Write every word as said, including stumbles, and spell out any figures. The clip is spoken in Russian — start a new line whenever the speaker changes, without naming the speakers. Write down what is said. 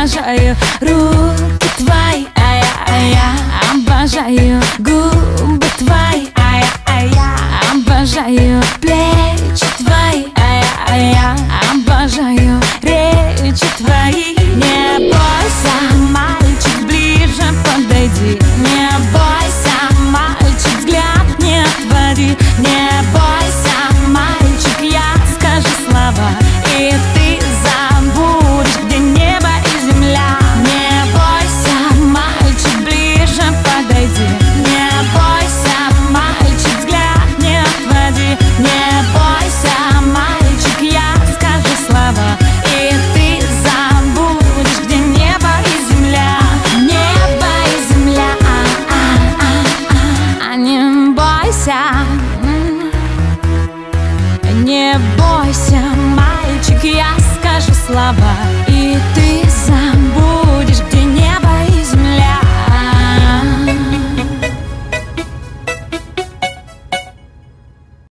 обожаю руки твои, а я, а я обожаю губы твои, а я, а я обожаю плечи твои, а я, а я обожаю речи твои. Не бойся, мальчик, ближе подойди. Не бойся, мальчик, взгляд не отводи. Не бойся, мальчик, я скажу слова, и ты забудешь, где небо и земля. Не бойся, мальчик, ближе подойди. Не бойся, мальчик, взгляд не отводи. Не бойся, мальчик, я скажу слова, и ты забудешь, где небо и земля. Небо и земля, а, а, а, а, не бойся. Не бойся, мальчик, я скажу слова.